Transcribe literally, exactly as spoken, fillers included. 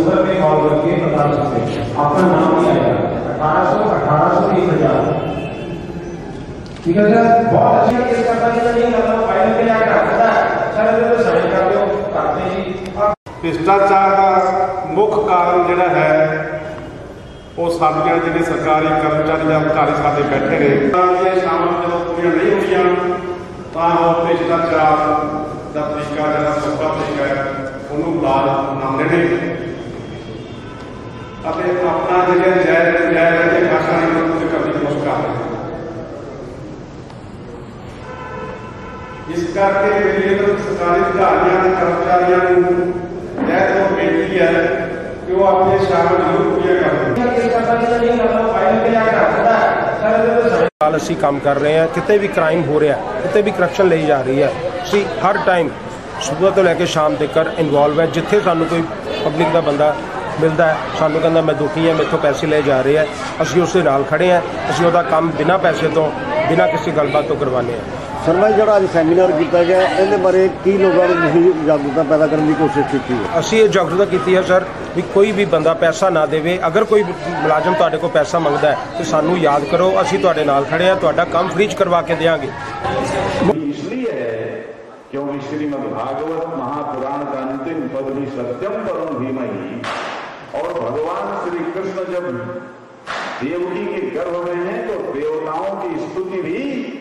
Sir पे call करके बता सकते हैं, आपका नाम नहीं आएगा। अठारह सौ अठारह सौ एक हजार ठीक है सर, बहुत अच्छा केस करता है नहीं मतलब फाइल पे जाकर आता है सर तो साइन कर दो करते जी। भ्रष्टाचार का मुख्य कारण जिहड़ा है वो साडियां जिहड़े सरकारी कर्मचारी या अधिकारी साडे बैठे ने शामिल जो पूरीਆਂ नहीं होईयां तां वो भ्रष्टाचार का तरीका जिहड़ा सौखा तरीका है ਉਹਨੂੰ ਲਾਜ ਬਣਾਉਂਦੇ ਨੇ ਅਤੇ ਆਪਣਾ ਜਿਹੜੇ ਜਾਇਜ਼ ਜਾਇਜ਼ ਦੇ ਭਾਸ਼ਾ ਨੂੰ ਕੁਝ ਕਰਨ ਦੀ ਕੋਸ਼ਿਸ਼ ਕਰਦੇ ਨੇ। ਇਸ ਕਰਕੇ ਮੇਰੇ ਸਰਕਾਰੀ ਅਧਿਕਾਰੀਆਂ ਤੇ ਕਰਮਚਾਰੀਆਂ ਨੂੰ ਇਹ ਤੋਂ ਬੇਨਤੀ ਹੈ ਕਿ ਉਹ ਆਪਣੇ ਸ਼ਾਮਲ ਜ਼ਰੂਰ ਪੂਰੀਆਂ ਕਰਨ। ਅਸੀਂ ਕੰਮ ਕਰ ਰਹੇ ਹਾਂ, ਕਿਤੇ ਵੀ ਕ੍ਰਾਈਮ ਹੋ ਰਿਹਾ, ਕਿਤੇ ਵੀ ਕਰਪਸ਼ਨ ਲਈ ਜਾ ਰਹੀ ਹੈ, ਅਸੀਂ ਹਰ ਟਾਈਮ सुबह तो लैके शाम तक इनवॉल्व है। जिथे सानू कोई पब्लिक का बंदा मिलता है सानू कहता मैं दुखी है मेरे तो पैसे ले जा रहे हैं, असीं उसके नाल खड़े हैं, असीं उसदा काम बिना पैसे तो बिना किसी गलबात तो करवाने हैं। सर भाई जो अज सैमीनार किया गया इहदे बारे की लोगों ने जागरूकता पैदा करने की कोशिश की है? असीं ये जागरूकता की है सर भी कोई भी बंदा पैसा ना देवे, अगर कोई मुलाजम तुहाडे कोल पैसा मंगदा है तो सानू याद करो, असीं तुहाडे नाल खड़े हैं, तुहाडा काम फ्री च करवा के देंगे। क्योंकि श्रीमद्भागवत महापुराण का अंतिम पद भी सत्यम परम धीमहि, और भगवान श्री कृष्ण जब देवकी के गर्भ में हैं तो देवताओं की स्तुति भी